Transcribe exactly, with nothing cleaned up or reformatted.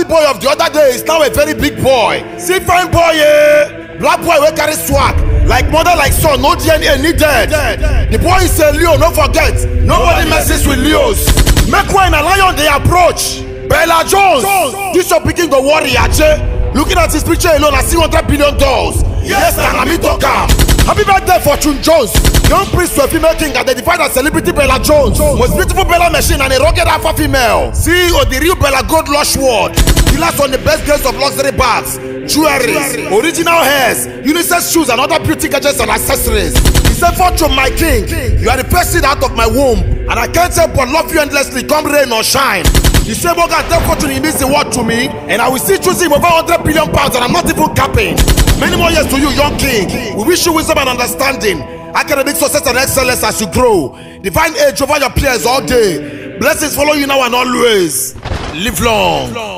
boy of the other day is now a very big boy. See fine boy, yeah. Black boy will carry swag. Like mother, like son, no D N A needed. The boy is a Leo, don't forget. Nobody messes with Leos. Make way in a lion they approach. Bella Jones, this your picking the warrior, che. Looking at his picture alone, I see one hundred billion dollars. Yes, and I'm talk am. Happy birthday, Fortune Jones. Young prince to a female king identified as celebrity Bella Jones. Most beautiful Bella machine and a rugged alpha female. C E O, the real Bella Gold Lush World. Dealers on the best grades of luxury bags, jewelry, original hairs, unisex shoes, and other beauty gadgets and accessories. He said, Fortune, my king, you are the first seed out of my womb, and I can't help but love you endlessly, come rain or shine. The same Morgan tell Fortune he means the word to me, and I will still choose him over one hundred billion pounds, and I'm not even capping. Many more years to you, young king. We wish you wisdom and understanding, academic success and excellence as you grow. Divine age over your peers all day. Blessings follow you now and always. Live long.